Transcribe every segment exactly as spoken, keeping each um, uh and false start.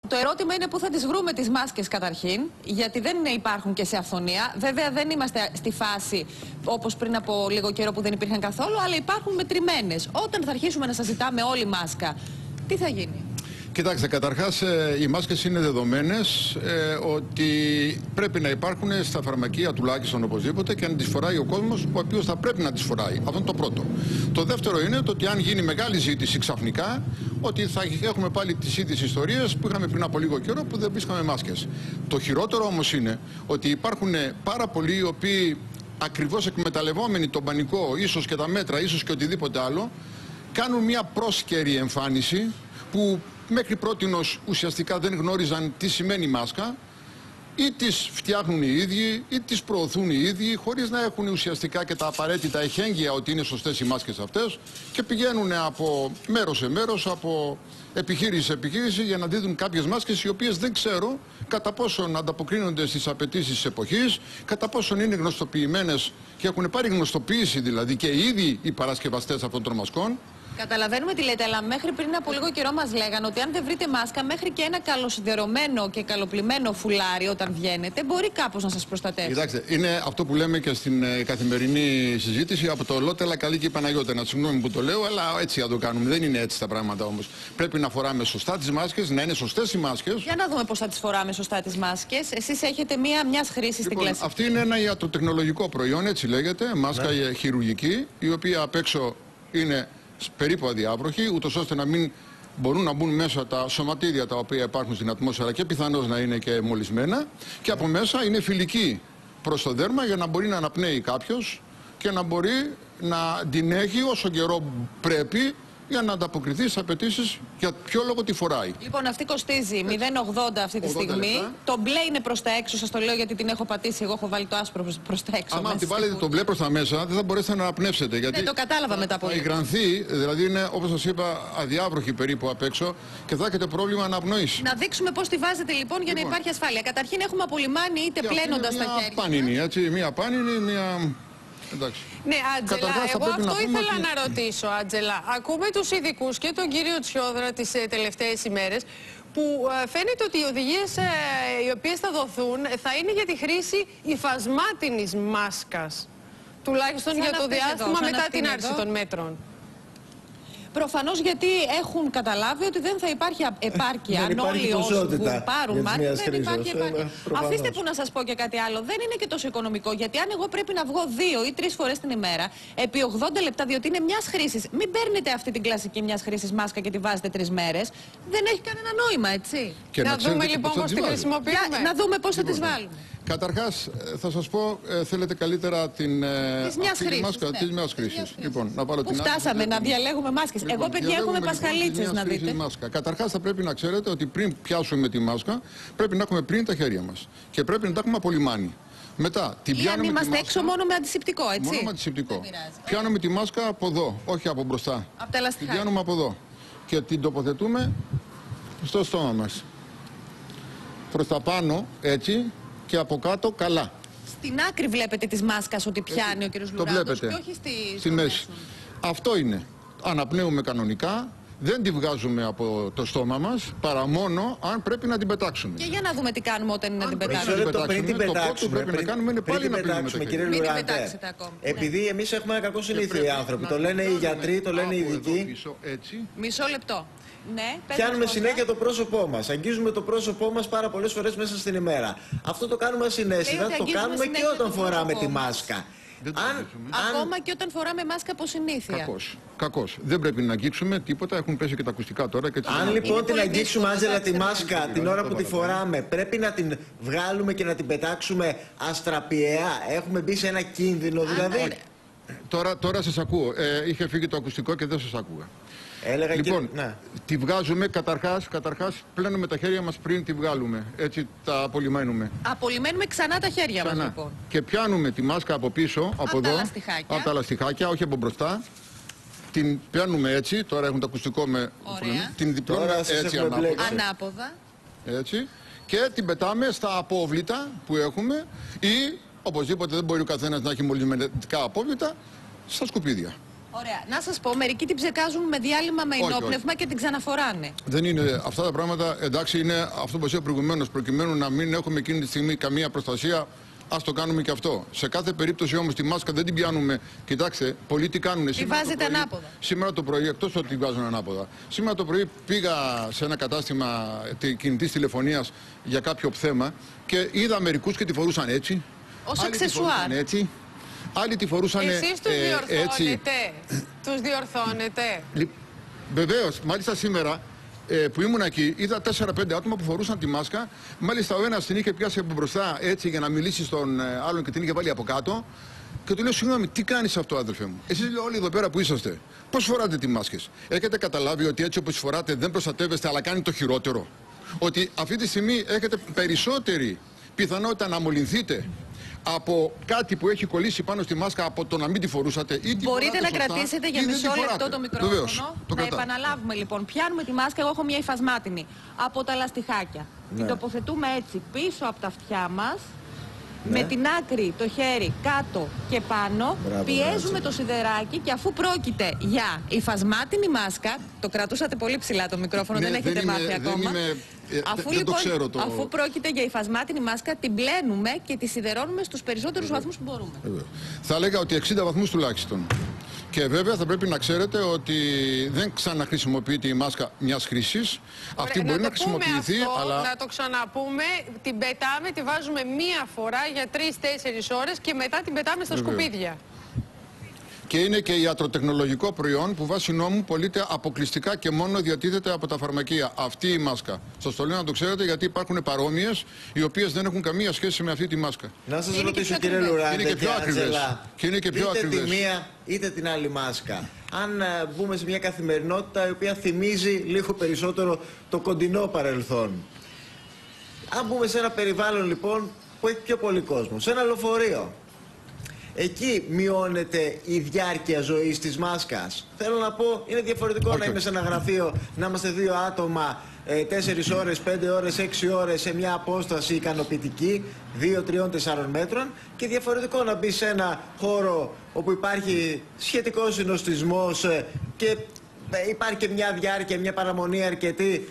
Το ερώτημα είναι πού θα τις βρούμε τις μάσκες καταρχήν, γιατί δεν υπάρχουν και σε αυθονία. Βέβαια δεν είμαστε στη φάση όπως πριν από λίγο καιρό που δεν υπήρχαν καθόλου, αλλά υπάρχουν μετρημένες. Όταν θα αρχίσουμε να σας ζητάμε όλη μάσκα, τι θα γίνει? Κοιτάξτε, καταρχάς ε, οι μάσκες είναι δεδομένες ε, ότι πρέπει να υπάρχουν στα φαρμακεία τουλάχιστον οπωσδήποτε και να τις φοράει ο κόσμος ο οποίος θα πρέπει να τις φοράει. Αυτό είναι το πρώτο. Το δεύτερο είναι το ότι αν γίνει μεγάλη ζήτηση ξαφνικά, ότι θα έχουμε πάλι τις ίδιες ιστορίες που είχαμε πριν από λίγο καιρό που δεν βρίσκαμε μάσκες. Το χειρότερο όμως είναι ότι υπάρχουν πάρα πολλοί οι οποίοι ακριβώς εκμεταλλευόμενοι τον πανικό, ίσως και τα μέτρα, ίσως και οτιδήποτε άλλο, κάνουν μια πρόσκαιρη εμφάνιση που μέχρι πρότινος ουσιαστικά δεν γνώριζαν τι σημαίνει μάσκα, ή τις φτιάχνουν οι ίδιοι ή τις προωθούν οι ίδιοι χωρίς να έχουν ουσιαστικά και τα απαραίτητα εχέγγυα ότι είναι σωστές οι μάσκες αυτές και πηγαίνουν από μέρος σε μέρος, από επιχείρηση σε επιχείρηση για να δίδουν κάποιες μάσκες οι οποίες δεν ξέρω κατά πόσον ανταποκρίνονται στις απαιτήσεις της εποχής, κατά πόσον είναι γνωστοποιημένες και έχουν πάρει γνωστοποίηση δηλαδή και οι ίδιοι οι παρασκευαστές αυτών των μασκών. Καταλαβαίνουμε τι λέτε, αλλά μέχρι πριν από λίγο καιρό μας λέγανε ότι αν δεν βρείτε μάσκα, μέχρι και ένα καλοσυδερωμένο και καλοπλημμένο φουλάρι όταν βγαίνετε, μπορεί κάπως να σας προστατεύσει. Κοιτάξτε, είναι αυτό που λέμε και στην ε, καθημερινή συζήτηση από το Λότελα καλή και η Παναγιώτενα. Συγγνώμη που το λέω, αλλά έτσι θα το κάνουμε. Δεν είναι έτσι τα πράγματα όμως. Πρέπει να φοράμε σωστά τις μάσκες, να είναι σωστές οι μάσκες. Για να δούμε πώς θα τις φοράμε σωστά τις μάσκες. Εσείς έχετε μία μιας χρήσης στην λοιπόν, κλασική. Αυτή είναι ένα ιατροτεχνολογικό προϊόν, έτσι λέγεται, μάσκα ναι. χειρουργική, η οποία απ' έξω είναι περίπου αδιάβροχοι, ούτως ώστε να μην μπορούν να μπουν μέσα τα σωματίδια τα οποία υπάρχουν στην ατμόσφαιρα και πιθανώς να είναι και μολυσμένα, και από μέσα είναι φιλική προς το δέρμα για να μπορεί να αναπνέει κάποιος και να μπορεί να την έχει όσο καιρό πρέπει για να ανταποκριθεί στις απαιτήσεις για ποιο λόγο τη φοράει. Λοιπόν, αυτή κοστίζει μηδέν ογδόντα αυτή τη στιγμή. Λεπτά. Το μπλε είναι προς τα έξω, σας το λέω γιατί την έχω πατήσει. Εγώ έχω βάλει το άσπρο προς τα έξω. Αν τη βάλετε το μπλε προς τα μέσα, δεν θα μπορέσετε να αναπνεύσετε. Γιατί ναι, το κατάλαβα μετά από λίγο. Θα υγρανθεί, δηλαδή είναι όπως σας είπα αδιάβροχη περίπου απ' έξω και θα έχετε πρόβλημα αναπνοής. Να δείξουμε πώς τη βάζετε λοιπόν για λοιπόν. να υπάρχει ασφάλεια. Καταρχήν έχουμε απολυμάνει είτε πλένοντας τα χέρια. Πάνινη, έτσι, μία πάνινη, μία. Εντάξει. Ναι, Άντζελα, εγώ αυτό ήθελα ότι... να ρωτήσω, Άντζελα. Ακούμε τους ειδικούς και τον κύριο Τσιόδρα τις ε, τελευταίες ημέρες που ε, φαίνεται ότι οι οδηγίες ε, οι οποίες θα δοθούν θα είναι για τη χρήση υφασμάτινης μάσκας. Τουλάχιστον σαν για το διάστημα εδώ, μετά την άρση των μέτρων. Προφανώς γιατί έχουν καταλάβει ότι δεν θα υπάρχει επάρκεια. Αν όλοι όσοι πάρουν μάσκες δεν υπάρχει επάρκεια. Αφήστε που να σας πω και κάτι άλλο. Δεν είναι και τόσο οικονομικό. Γιατί αν εγώ πρέπει να βγω δύο ή τρεις φορές την ημέρα επί ογδόντα λεπτά, διότι είναι μιας χρήσης, μην παίρνετε αυτή την κλασική μιας χρήσης μάσκα και τη βάζετε τρεις μέρες. Δεν έχει κανένα νόημα, έτσι. Και να, να δούμε λοιπόν πώς τη χρησιμοποιούμε. Να δούμε πώς θα τις βάλουμε. Καταρχάς, θα σας πω, ε, θέλετε καλύτερα την της μιας χρήσης. Μάσκα, ναι. της μιας χρήσης. Λοιπόν, να πάρω Πού την φτάσαμε άκρη, να διαλέγουμε μάσκες. Λοιπόν, εγώ, παιδιά, έχουμε πασχαλίτσες λοιπόν, να δείτε. Μάσκα. Καταρχάς, θα πρέπει να ξέρετε ότι πριν πιάσουμε τη μάσκα, πρέπει να έχουμε πριν τα χέρια μας. Και πρέπει να τα έχουμε απολυμάνει. Μετά, την ή αν είμαστε μάσκα, έξω μόνο με αντισηπτικό, έτσι. Μόνο με αντισηπτικό. Πιάνουμε τη μάσκα από εδώ, όχι από μπροστά. Από τα λαστιχά. Την πιάνουμε από εδώ. Και την τοποθετούμε στο στόμα μας. Προς τα πάνω, έτσι. Και από κάτω καλά. Στην άκρη βλέπετε της μάσκας ότι πιάνει ο κύριος Λουράντος και όχι στη, στη μέση. Αυτό είναι. Αναπνέουμε κανονικά, δεν τη βγάζουμε από το στόμα μας, παρά μόνο αν πρέπει να την πετάξουμε. Και για να δούμε τι κάνουμε όταν είναι να την πετάξουμε. Πριν, πριν την πετάξουμε, το πρώτο που πρέπει πριν, να κάνουμε είναι πάλι να πετάξουμε, κύριε Λουράντε. Επειδή εμείς έχουμε ένα κακό συνήθεια οι άνθρωποι, το λένε οι γιατροί, το λένε οι ειδικοί. Μισό λεπτό. Ναι, πιάνουμε συνέχεια το πρόσωπό μας. Αγγίζουμε το πρόσωπό μας πάρα πολλές φορές μέσα στην ημέρα. Αυτό το κάνουμε ασυναίσθητα, το κάνουμε και όταν φοράμε τη μάσκα. Αν, ακόμα αν... και όταν φοράμε μάσκα από συνήθεια. Κακώς. Κακώς. Δεν πρέπει να αγγίξουμε τίποτα, έχουν πέσει και τα ακουστικά τώρα. Και αν λοιπόν την αγγίξουμε, Άντζελα, τη μάσκα την ώρα που τη φοράμε, πρέπει να την βγάλουμε και να την πετάξουμε αστραπιαία. Έχουμε μπει σε ένα κίνδυνο δηλαδή. Τώρα, τώρα σας ακούω. Ε, είχε φύγει το ακουστικό και δεν σας άκουγα. Έλεγα λοιπόν, και... ναι. τη βγάζουμε καταρχάς, καταρχάς, πλένουμε τα χέρια μας πριν τη βγάλουμε. Έτσι τα απολυμαίνουμε. Απολυμαίνουμε ξανά τα χέρια ξανά. μας λοιπόν. Και πιάνουμε τη μάσκα από πίσω, από, από εδώ, τα από τα λαστιχάκια, όχι από μπροστά. Την πιάνουμε έτσι, τώρα έχουν το ακουστικό με... Ωραία. Την διπλώνουμε έτσι ανάποδα. ανάποδα. Έτσι. Και την πετάμε στα απόβλητα που έχουμε ή, οπωσδήποτε δεν μπορεί ο καθένας να έχει μολυσματικά απόβλητα, στα σκουπίδια. Ωραία. Να σας πω, μερικοί την ψεκάζουν με διάλειμμα με ενόπνευμα και την ξαναφοράνε. Δεν είναι αυτά τα πράγματα. Εντάξει, είναι αυτό που είπα προηγουμένως, προκειμένου να μην έχουμε εκείνη τη στιγμή καμία προστασία. Ας το κάνουμε και αυτό. Σε κάθε περίπτωση όμως τη μάσκα δεν την πιάνουμε. Κοιτάξτε, πολλοί τι κάνουν. Τη βάζετε ανάποδα. Σήμερα το πρωί, εκτός ότι τη βάζουν ανάποδα. Σήμερα το πρωί πήγα σε ένα κατάστημα κινητής τηλεφωνίας για κάποιο θέμα και είδα μερικούς και τη φορούσαν έτσι. Ως αξεσουάρ. Έτσι. Άλλοι τη φορούσαν έτσι. Εσείς τους διορθώνετε. Τους διορθώνετε. Βεβαίως, μάλιστα σήμερα. Ε, που ήμουν εκεί, είδα τέσσερα πέντε άτομα που φορούσαν τη μάσκα. Μάλιστα, ο ένας την είχε πιάσει από μπροστά έτσι για να μιλήσει στον ε, άλλον και την είχε βάλει από κάτω. Και του λέω: συγγνώμη, τι κάνεις αυτό, αδελφέ μου? Εσείς όλοι εδώ πέρα που είσαστε, πώς φοράτε τη μάσκες? Έχετε καταλάβει ότι έτσι όπως φοράτε δεν προστατεύεστε, αλλά κάνει το χειρότερο? Ότι αυτή τη στιγμή έχετε περισσότερη πιθανότητα να μολυνθείτε από κάτι που έχει κολλήσει πάνω στη μάσκα από το να μην τη φορούσατε ή τη Μπορείτε να σωστά, κρατήσετε για μισό λεπτό το μικρόφωνο. Βεβαίως, το να κρατάω. επαναλάβουμε λοιπόν. Πιάνουμε τη μάσκα, εγώ έχω μια υφασμάτινη. Από τα λαστιχάκια. Ναι. Την τοποθετούμε έτσι πίσω από τα αυτιά μας. Ναι. Με την άκρη το χέρι κάτω και πάνω. Μπράβο, πιέζουμε μπράβο. το σιδεράκι και αφού πρόκειται για υφασμάτινη μάσκα. Το κρατούσατε πολύ ψηλά το μικρόφωνο, Ναι, δεν έχετε δεν είμαι, μάθει δεν ακόμα. είμαι, ε, Αφού δεν λοιπόν, το ξέρω το... αφού πρόκειται για υφασμάτινη μάσκα, την πλένουμε και τη σιδερώνουμε στους περισσότερους βαθμούς που μπορούμε. Βέβαια. Θα έλεγα ότι εξήντα βαθμούς τουλάχιστον. Και βέβαια θα πρέπει να ξέρετε ότι δεν ξαναχρησιμοποιείται η μάσκα μιας χρήσης. Αυτή μπορεί να, να χρησιμοποιηθεί, αυτό, αλλά... Να το ξαναπούμε, την πετάμε, τη βάζουμε μία φορά για τρεις τέσσερις ώρες και μετά την πετάμε στα Βέβαια. σκουπίδια. Και είναι και ιατροτεχνολογικό προϊόν που βάσει νόμου πωλείται αποκλειστικά και μόνο διατίθεται από τα φαρμακεία. Αυτή η μάσκα. Σας το λέω να το ξέρετε, γιατί υπάρχουν παρόμοιες οι οποίες δεν έχουν καμία σχέση με αυτή τη μάσκα. Να σας Είναι ρωτήσω, και κύριε ακριβές. Λουράντε Είναι και πιο ακριβές. Άντζελα, Και είναι και πιο είτε ακριβές. τη μία είτε την άλλη μάσκα. Αν ε, μπούμε σε μια καθημερινότητα η οποία θυμίζει λίγο περισσότερο το κοντινό παρελθόν. Αν μπούμε σε ένα περιβάλλον λοιπόν που έχει πιο πολύ κόσμο, σε ένα λεωφορείο, εκεί μειώνεται η διάρκεια ζωής της μάσκας. Θέλω να πω, είναι διαφορετικό Okay. να είμαι σε ένα γραφείο, να είμαστε δύο άτομα, ε, τέσσερις ώρες, πέντε ώρες, έξι ώρες σε μια απόσταση ικανοποιητική, δύο, τριών, τεσσάρων μέτρων, και διαφορετικό να μπει σε ένα χώρο όπου υπάρχει σχετικός συνοστισμός ε, και ε, υπάρχει και μια διάρκεια, μια παραμονή αρκετή.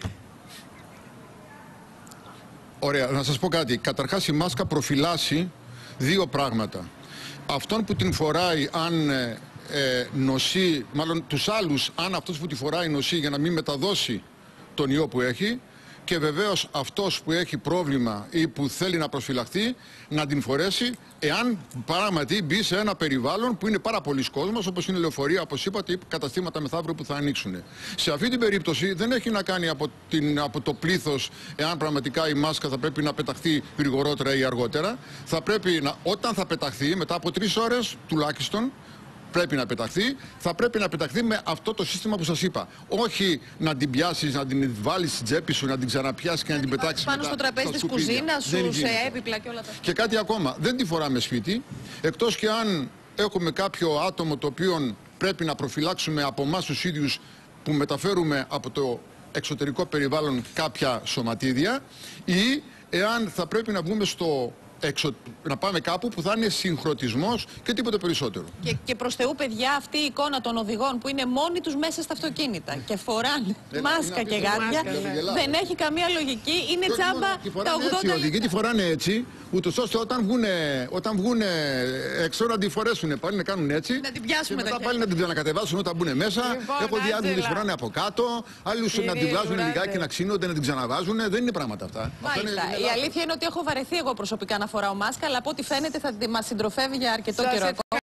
Ωραία, να σας πω κάτι. Καταρχάς η μάσκα προφυλάσσει δύο πράγματα. Αυτόν που την φοράει αν ε, ε, νοσεί, μάλλον τους άλλους αν αυτός που τη φοράει νοσεί για να μην μεταδώσει τον ιό που έχει, και βεβαίως αυτός που έχει πρόβλημα ή που θέλει να προσφυλαχθεί να την φορέσει εάν πράγματι μπει σε ένα περιβάλλον που είναι πάρα πολλοί κόσμος, όπως είναι λεωφορεία, όπως είπατε, ή καταστήματα μεθαύριο που θα ανοίξουν. Σε αυτή την περίπτωση δεν έχει να κάνει από, την, από το πλήθος εάν πραγματικά η μάσκα θα πρέπει να πεταχθεί γρηγορότερα ή αργότερα. Θα πρέπει να, όταν θα πεταχθεί, μετά από τρεις ώρες τουλάχιστον, πρέπει να πεταχθεί, θα πρέπει να πεταχθεί με αυτό το σύστημα που σας είπα. Όχι να την πιάσεις, να την βάλεις στην τσέπη σου, να την ξαναπιάσεις και να, να την πετάξεις πάνω στο τραπέζι της κουζίνας σου, σε έπιπλα και όλα τα. Και κάτι ακόμα, δεν τη φοράμε σπίτι, εκτός και αν έχουμε κάποιο άτομο το οποίο πρέπει να προφυλάξουμε από εμάς τους ίδιους που μεταφέρουμε από το εξωτερικό περιβάλλον κάποια σωματίδια, ή εάν θα πρέπει να βγούμε στο Εξω... να πάμε κάπου που θα είναι συγχρονισμός και τίποτε περισσότερο. Και, και προς Θεού, παιδιά, αυτή η εικόνα των οδηγών που είναι μόνοι τους μέσα στα αυτοκίνητα και φοράνε δεν μάσκα και γάντια, δεν έχει καμία λογική. Είναι τσάμπα τα ογδόντα. Οι οδηγοί τη φοράνε έτσι, ούτως ώστε όταν βγουν, όταν βγουν έξω να τη φορέσουν πάλι, να κάνουν έτσι. Να την πιάσουμε και μετά πάλι να την ξανακατεβάσουν όταν μπουν μέσα. Λοιπόν, Έχω δει άλλους να τη φοράνε από κάτω, άλλους να τη βγάζουν λιγάκι να ξύνονται, να την ξαναβάζουν. Δεν είναι πράγματα αυτά. Μάλιστα. Η αλήθεια είναι ότι έχω βαρεθεί εγώ προσωπικά να φοράω μάσκα, αλλά από ό,τι φαίνεται θα μας συντροφεύει για αρκετό καιρό.